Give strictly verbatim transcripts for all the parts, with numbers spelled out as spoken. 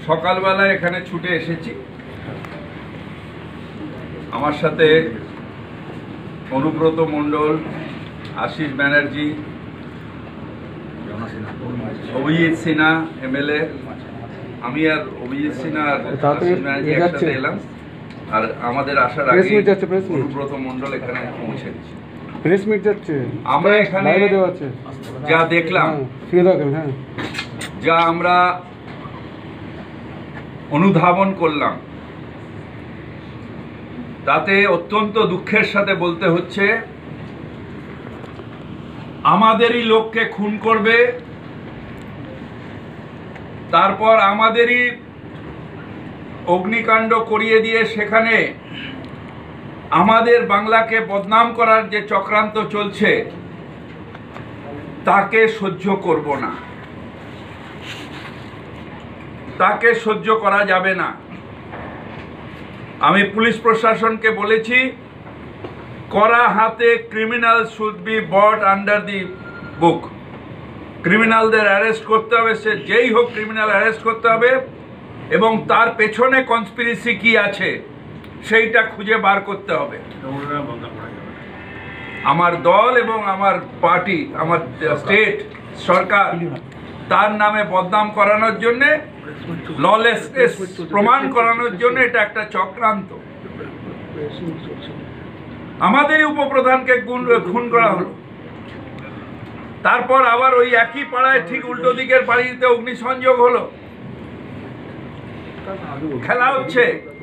সকালবেলায় এখানে ছুটে এসেছি। আমার সাথে অনুব্রত মণ্ডল, আশিস ব্যানার্জি, অভিজিৎ সিনহা এমএলএ, আমি আর অভিজিৎ সিনহা আর আশিস ব্যানার্জি একসাথে এলাম। আর আমাদের আসার আগে অনুব্রত মণ্ডল এখানে পৌঁছে গেছে। প্রেস মিট যাচ্ছে। আমরা এখানে যা দেখলাম, যা আমরা অনুধাবন করলাম, তাতে অত্যন্ত দুঃখের সাথে বলতে হচ্ছে আমাদেরই লোককে খুন করবে, তারপর আমাদেরই অগ্নিকাণ্ড করিয়ে দিয়ে সেখানে আমাদের বাংলাকে বদনাম করার যে চক্রান্ত চলছে তাকে সহ্য করব না, তাকে সহ্য করা যাবে না। আমি পুলিশ প্রশাসনকে বলেছি, করা হাতে criminal should be put under the book. ক্রিমিনালদের অ্যারেস্ট করতে হবে, সে যেই হোক ক্রিমিনাল অ্যারেস্ট করতে হবে, এবং তার পেছনে কনস্পিরেসি কি আছে সেইটা খুঁজে বার করতে হবে। আমার দল এবং আমার পার্টি, আমার স্টেট সরকার তার নামে বদনাম করানোর জন্যে, ললেসনেস প্রমাণ করানোর জন্য এটা একটা চক্রান্ত। আমাদেরই উপপ্রধানকে খুন করা হলো, তারপর আবার ওই একই পাড়ায় ঠিক উল্টো দিকের বাড়িতে অগ্নিসংযোগ হলো। খেলা হচ্ছে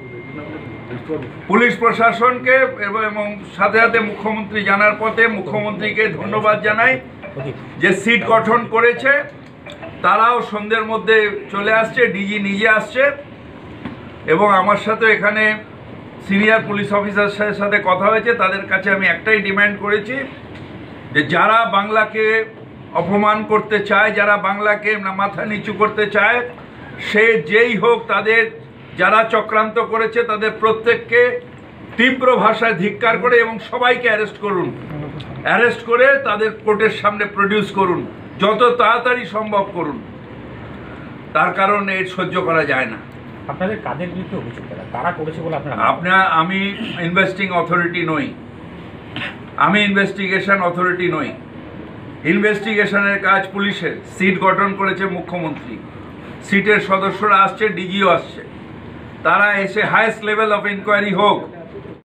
পুলিশ প্রশাসনকে, এবং সাথে সাথে মুখ্যমন্ত্রী জানার পথে মুখ্যমন্ত্রীকে ধন্যবাদ জানাই যে সিট গঠন করেছে। তারাও সন্ধ্যের মধ্যে চলে আসছে, ডিজি নিজে আসছে, এবং আমার সাথে এখানে সিনিয়র পুলিশ অফিসারের সাথে কথা হয়েছে। তাদের কাছে আমি একটাই ডিমান্ড করেছি যে যারা বাংলাকে অপমান করতে চায়, যারা বাংলাকে মাথা নিচু করতে চায়, সে যেই হোক, তাদের যারা চক্রান্ত করেছে তাদের প্রত্যেককে তীব্র ভাষায় ধিক্কার করে এবং সবাইকে অ্যারেস্ট করুন, অ্যারেস্ট করে তাদের কোর্টের সামনে প্রডিউস করুন, যত তাড়াতাড়ি সম্ভব করুন। তার কারণ এর সহ্য করা যায় না। আপনাদের কাদের বিরুদ্ধে অভিযোগ তারা করেছে বলে আপনারা? আপনার আমি ইনভেস্টিং অথরিটি নই, আমি ইনভেস্টিগেশন অথরিটি নই। ইনভেস্টিগেশনের কাজ পুলিশের। সিট গঠন করেছে মুখ্যমন্ত্রী, সিটের সদস্যরা আসছে, ডিজিও আসছে, তারা এসে হাইয়েস্ট লেভেল অফ ইনকোয়ারি হোক,